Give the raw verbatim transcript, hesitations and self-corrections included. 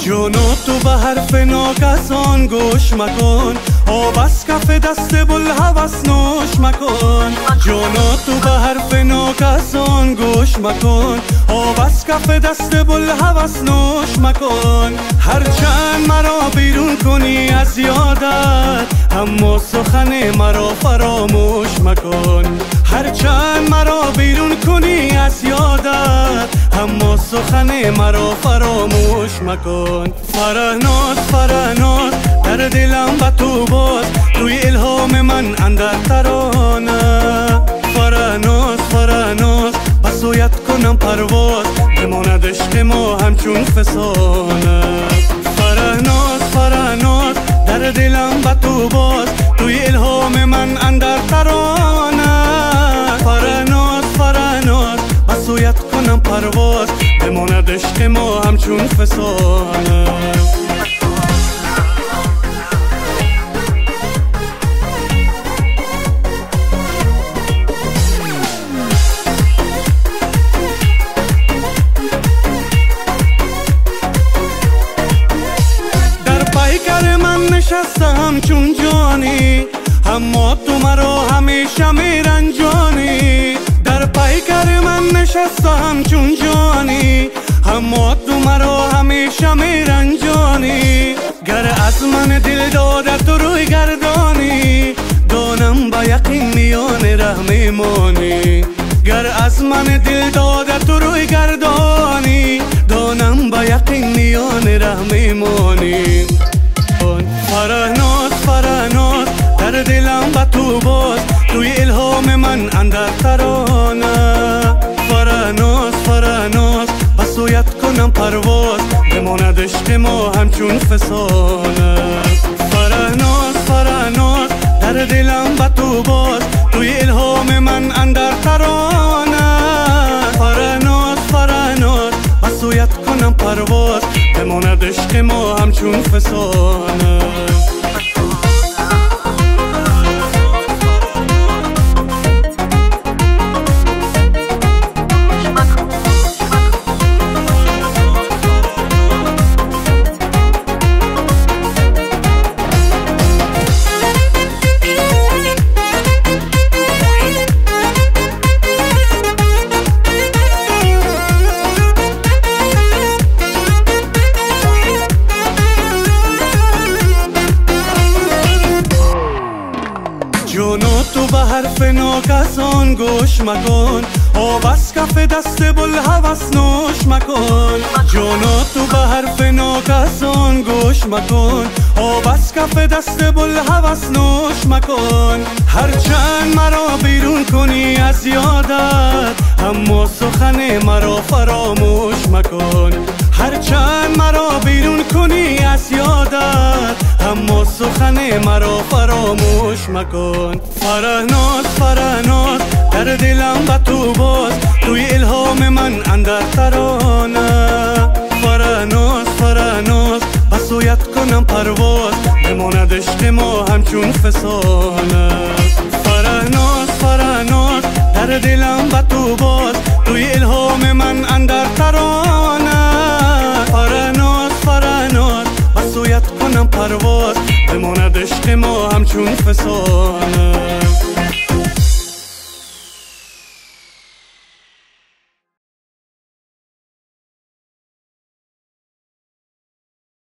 جونو تو به حرف ناکسان گوش مکن، آب از کف دست بلهوس نوش مکن. جونو تو به حرف ناکسان گوش مکن، آب از کف دست بلهوس نوش مکن. هرچند مرا بیرون کنی از یادت، اما سخن مرا فراموش مکن. هرچند مرا بیرون کنی از یادت، اما سخن مرا فراموش مکن. فرهناز فرهناز در دلم به تو باز، توی الهام من اندر ترانه. فرهناز فرهناز بسویت کنم پرواز، بماند عشق ما همچون فسانه. فرهناز فرهناز در دلم به تو باز، توی الهام من اندر ترانه. فرهناز فرهناز بسویت کنم پرواز، بماند عشق ما همچون فسانه. در پیکر من نشستم چون جانی، اما تو مرا همیشه میرنجانی. در پیکر من نشستم چون جانی، اما تو مرا همیشه میرنجانی. گر از من دل داده تو روی گردانی، دانم با یقین میان ره میمانی. گر از من دل داده تو روی گردانی، دانم با یقین میان ره میمانی. فرهناز فرهناز در دلم به تو باز، توی الهام من اندر ترانه. فرهناز فرهناز بسویت کنم پرواز، بماند عشق ما همچون فسانه. فرهناز فرهناز در دلم به تو باز، توی الهام من اندر ترانه. فرهناز فرهناز بسویت کنم پرواز، بماند عشق ما همچون فسانه. جونو تو به حرف ناکسان گوش مکن، آب از کف دست بلهوس نوش مکن. جونو تو به حرف ناکسان گوش مکن، آب از کف دست بلهوس نوش مکن. هرچند مرا بیرون کنی از یادت، اما سخن مرا فراموش مکن. هرچند مرا بیرون کنی از یادت، اما سخن مرا فراموش مکن. فرهناز فرهناز در دلم به تو باز، توی الهام من اندر ترانه. فرهناز فرهناز بسویت کنم پرواز، بماند عشق ما همچون فسانه. فرهناز فرهناز در دلم به تو باز، توی الهام من اندر ترانه. فرهناز فرهناز بسویت کنم پرواز، بماند عشق ما همچون فسانه.